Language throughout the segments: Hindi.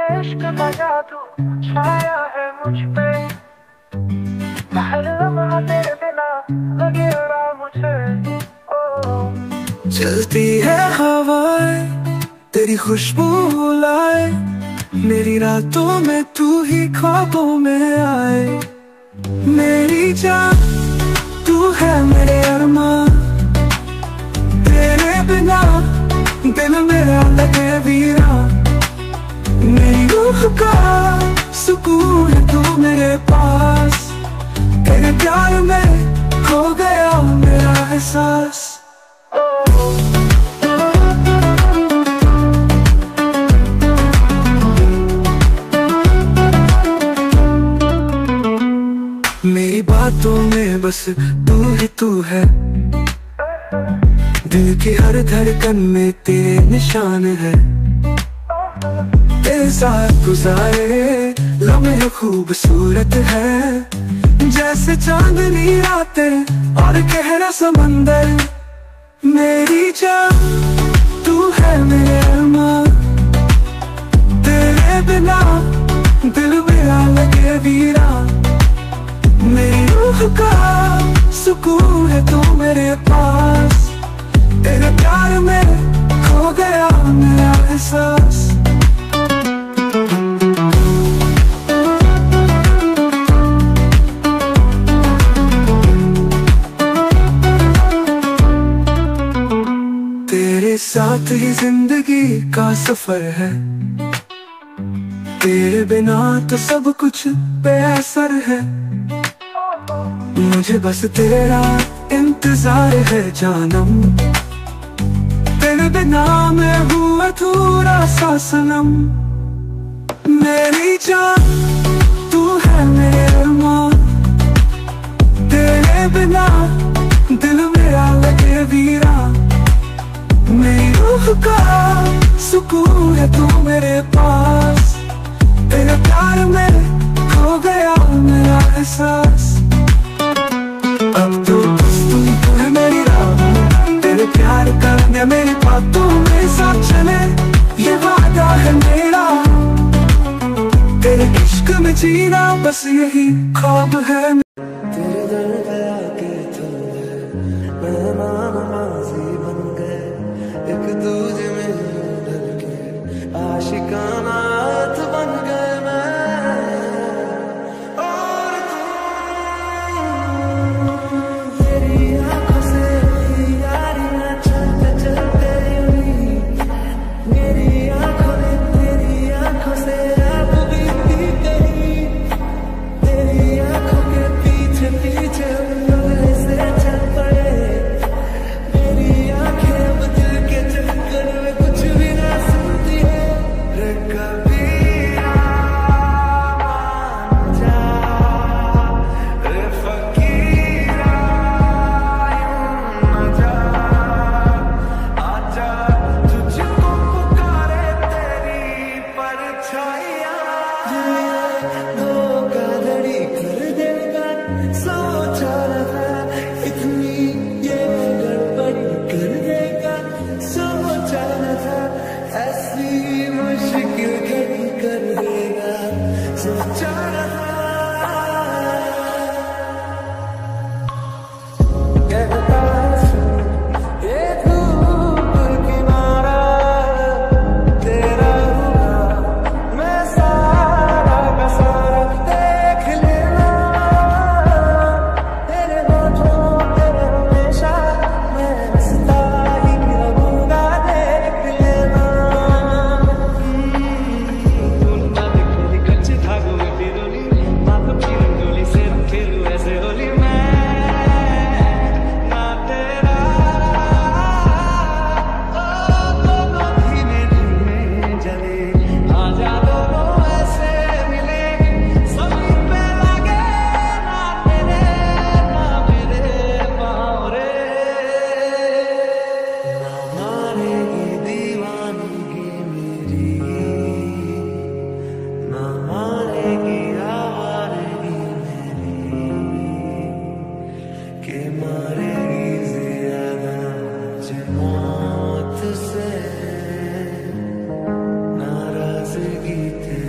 इश्क का जादू छाया है मुझ पे। हर लम्हा तेरे बिना लगे रहा मुझे। चलती है हवाएं तेरी खुशबू लाए, मेरी रातों में तू ही ख्वाबों में आए। मेरी जान तू है मेरे अरमान, तेरे बिना दिल मेरा लगे वीरान। मेरी रूह का सुकून है तू मेरे पास, तेरे प्यार में खो गया मेरा एहसास। मेरी बातों में बस तू है, दिल की हर धड़कन में तेरे निशान है। तेरे साथ गुजारे लम्हे खूबसूरत है, जैसे चांदनी रातें और गहरा समंदर। मेरी जान तू है मेरे अरमान, तेरे बिना दिल मेरा लगे वीरान। मेरी रूह का सुकून है तू मेरे पास, तेरे प्यार में खो गया मेरा एहसास। तेरे साथ ही जिंदगी का सफर है, तेरे बिना तो सब कुछ बेअसर है। मुझे बस तेरा इंतजार है जानम, तेरे बिना मैं हूँ अधूरा सा सनम। मेरी जान तू है मेरे अरमान, तेरे बिना दिल मेरा लगे वीरान। मेरी रूह का सुकून है तू मेरे पास, तेरे प्यार में खो गया मेरा एहसास। अब तो बस तू है मेरी राह, तेरे प्यार करने मेरी बातों में साथ चले, ये वादा है मेरा। तेरे इश्क में जीना बस यही ख्वाब है। तेरे दर्द आके थम गए, मेहमान माजी बन गए, एक दूजे में ढल के आशिकाना हाथ बन गए। मौत से नाराजगी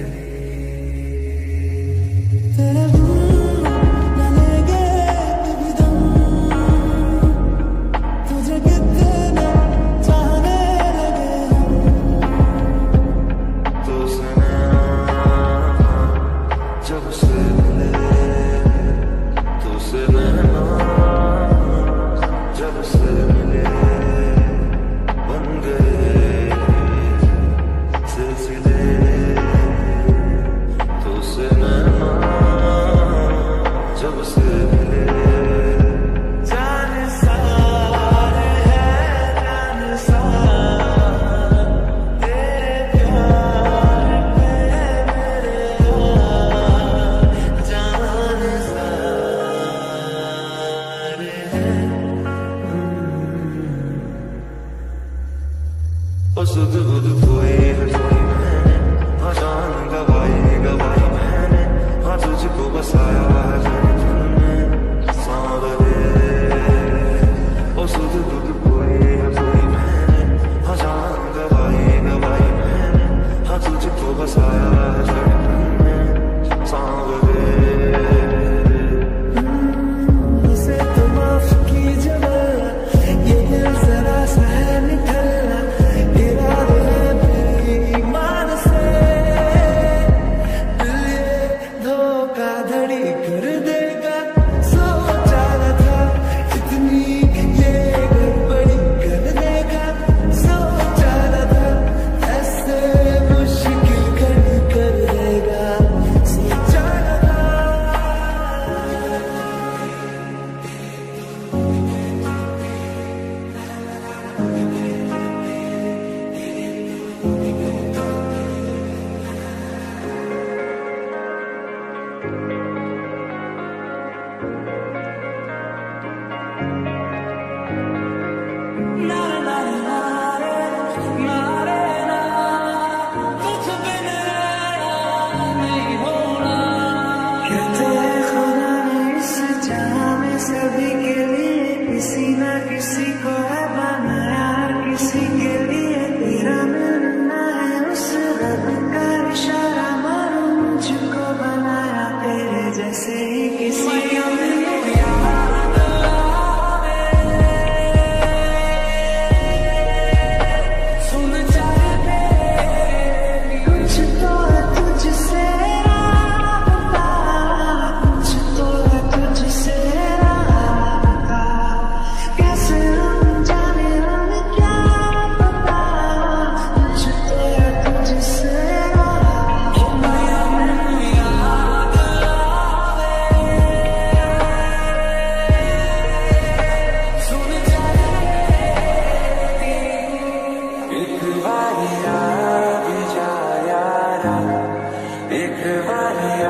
जाया एक बारिया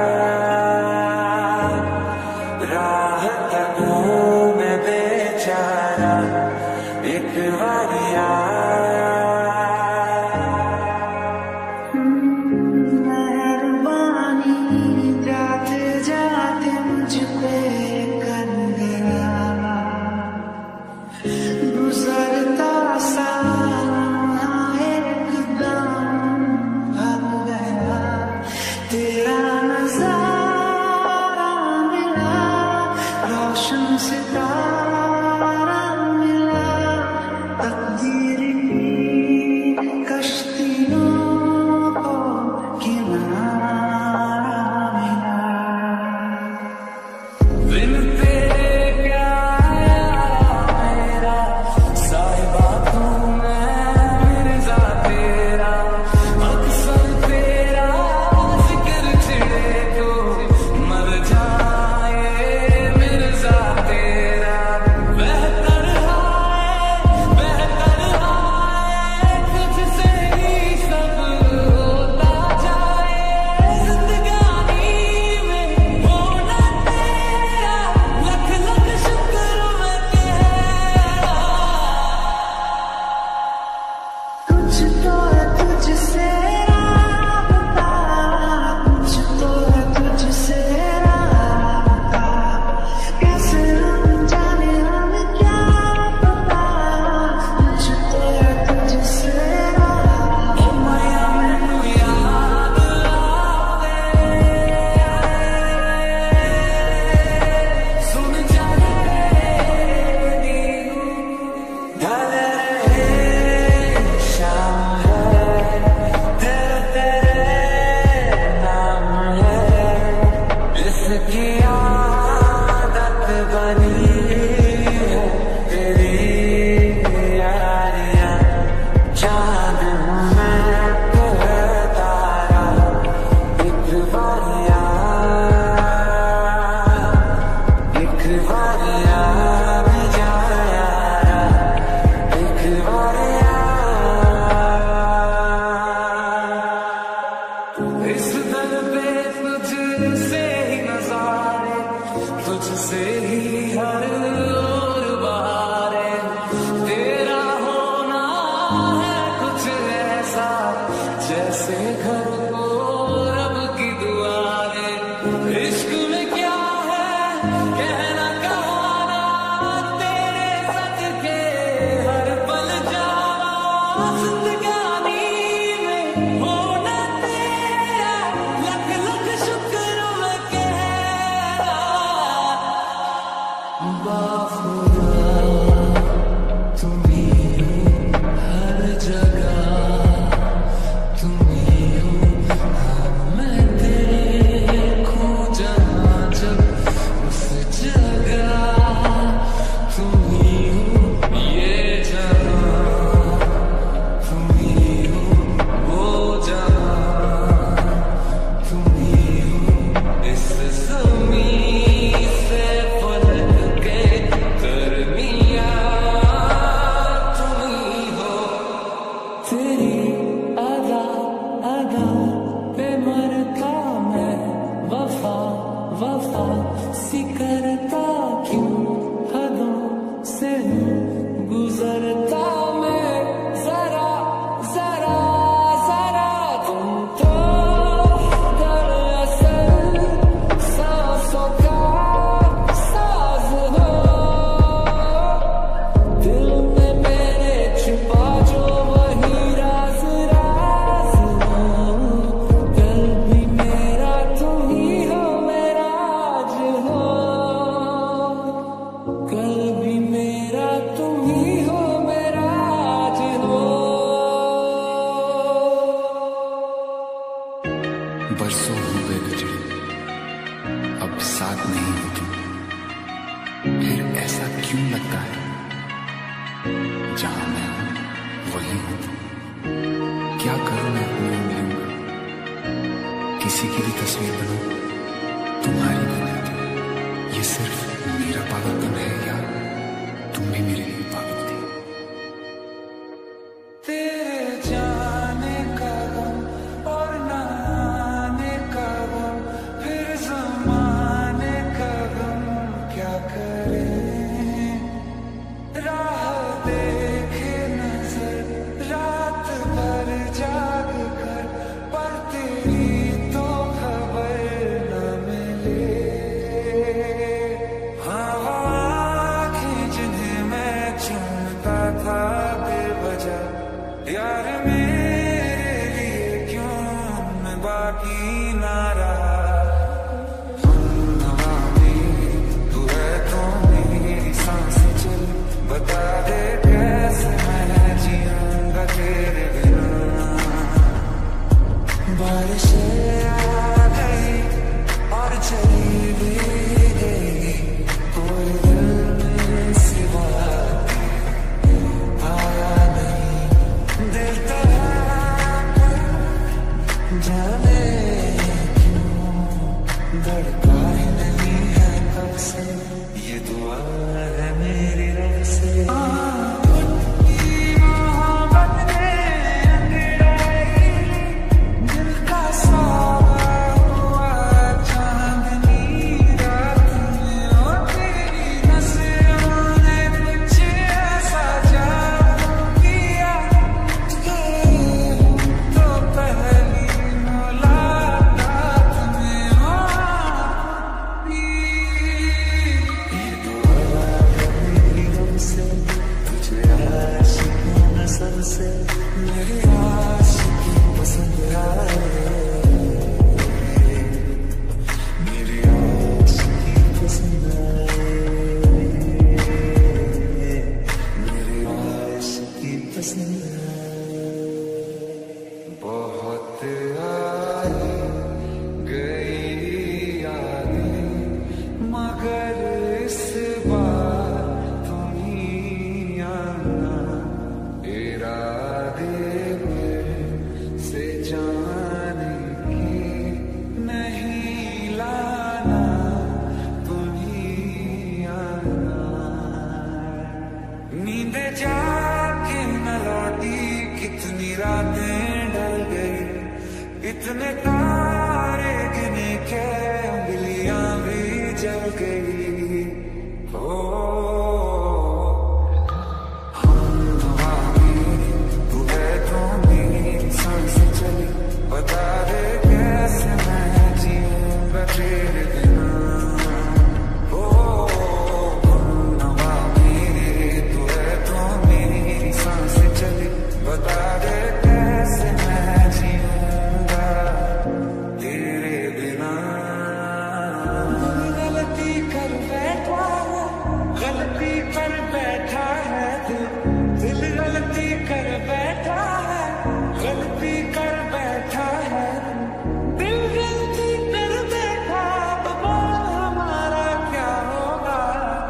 राह तकूं मैं बेचारा एक बारिया किसी की भी तस्वीर बनाऊं तुम्हारी बना दूं। ये सिर्फ मेरा पागलपन है या तुम भी मेरे लिए पागल थी? तेरे जाने का गम और बाकी ना रहा। हवा में तू है तो मेरी सांसें चल, बता दे कैसे मैं जीऊंगा तेरे बिना। बारिशें आ गई और चली भी गई, कोई दिल में सिवा आया नहीं। दिल तो जाने क्यों धड़का ही नहीं है कब से, ये दुआ है मेरी रब से। मेरी आशिकी पसंद आए, मेरी आशिकी पसंद आए, मेरी आशिकी पसंद आए। बहुत आई गई यादें मगर इस बार तुम ही आना, इरादे से जाने की नहीं लाना, तुम ही आना। नींद जाके न लौटी, कितनी रातें ढल गई, इतने तारे गिने के उंगलियां भी जल गई। ओ बता दे कैसे मैं जीऊंगा तेरे बिना। ओ हवा मेरी तू है तो मेरी सांसें चली, बता दे कैसे मैं जीऊंगा तेरे बिना। गलती कर बैठा है, गलती कर बैठा है दिल, दिल गलती कर बैठा है, गलती कर बैठा है दिल, गलती कर बैठा। बाबा हमारा क्या होगा?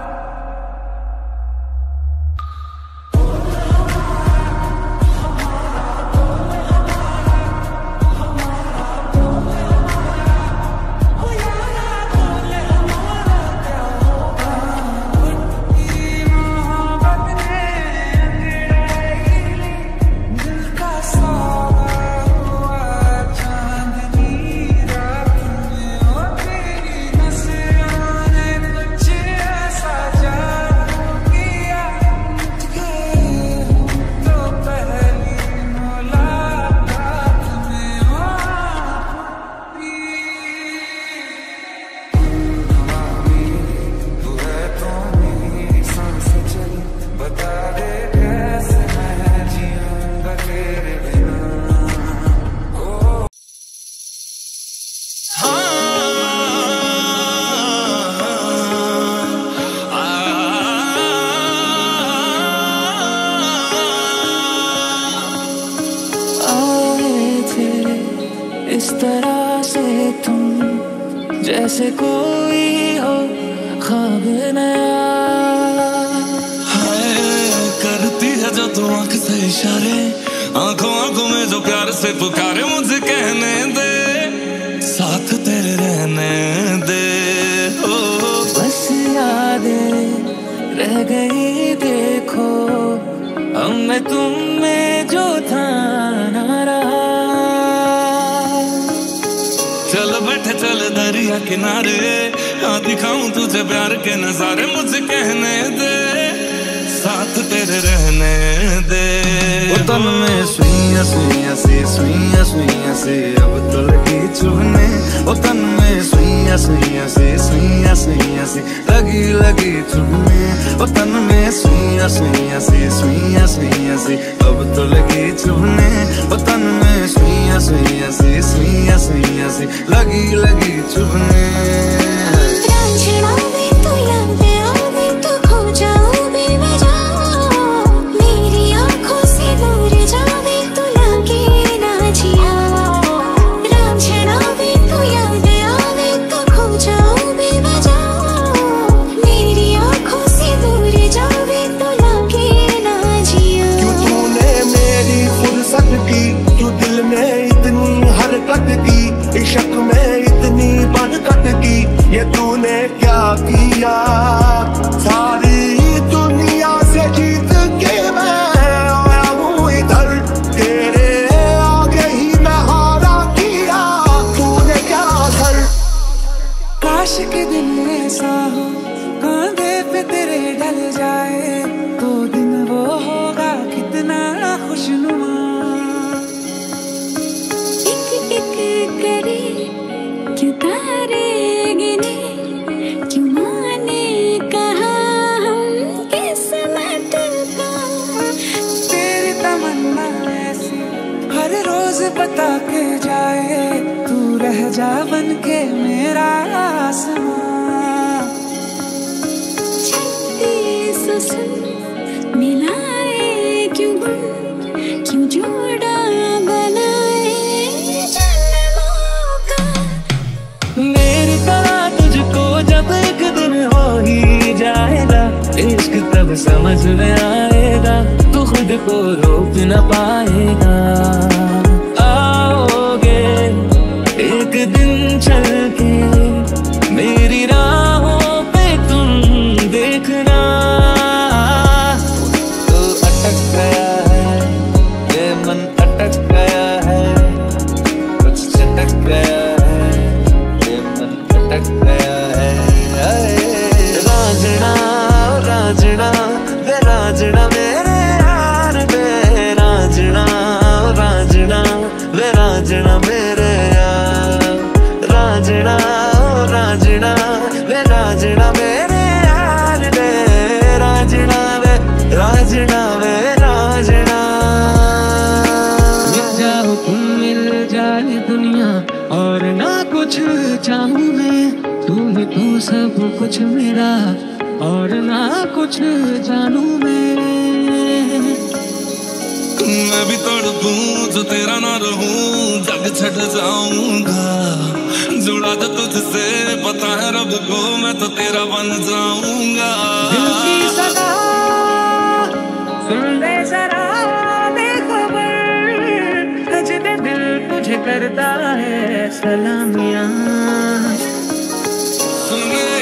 दिल का सारा हुआ चांदनी रात में, और तेरी नज़रों ने कुछ ऐसा जादू किया, तो पहली मुलाकात में हवा में तू है तो मेरी सांसें चली, बता दे कैसे मैं जीऊंगा तेरे बिना। आए थे इस तरह से तुम, जैसे कोई हो ख्वाब नया। करती है जो तू आंख से इशारे, आंखों आंखों में जो प्यार से पुकारे, मुझे कहने दे साथ तेरे रहने दे। ओ बस यादें रह गई देखो, अब मैं तुम में जो था ना रहा। चल बैठे चल दरिया किनारे, हाँ दिखाऊं तुझे प्यार के नजारे, मुझे कहने दे साथ तेरे रहने दे। तन में सुइयां सुइयां सी, सुइयां सुइयां सी अब तो लगी चुभने, ओ तन में सुइया सुइया से लगी लगी चुभने, ओ तन में सुइया सुइया से अब तो लगी चुभने, ओ तन में सुइया से लगी लगी चुभने। इश्क में इतनी बरकत की ये तूने क्या किया, सारी दुनिया से जीत के मैं आया हूँ इधर, तेरे आगे ही मैं हारा किया, तूने क्या कर। काश के दिन ऐसा हो कांधे पे तेरे ढल जाए, तो दिन वो होगा कितना खुशनुमा। क्यों तारे गिने, क्यों माने कहा हम किस्मत का। तेरी तमन्ना ऐसी हर रोज बता के जाए, तू रह जा बन के मेरा आसमां। छत्तीस सुन मिलाए क्यों क्यों जोड़ा बनाए जन्मों का। मेरी तरह तुझको जब एक दिन हो ही जाएगा, इश्क तब समझ में आएगा, तू खुद को रोक न पाएगा। आओगे एक दिन चल के मेरी राहों पे तुम देखना, तो अटक गया है ये मन अटक गया है, कुछ चटक गया है ये मन अटक गया है। राजना राजना वे राजना मेरे यार वे राजना राजना वे राजना मेरे यार, राजना राजना वे राजना मेरे यार वे राजना वे राजना वे राजना। मिल जाओ तुम मिल जाए दुनिया और ना कुछ चाहूं मैं, तू ही तो सब कुछ मेरा और ना कुछ जानू मैं भी तड़पूं जो तेरा ना रहूं, जग छट जाऊंगा, जुड़ा जो तुझसे पता है रब को, मैं तो तेरा बन जाऊंगा। दिल की सदा सुन ले जरा बेखबर, सजदे दिल तुझे करता है सलामियां। सुन ले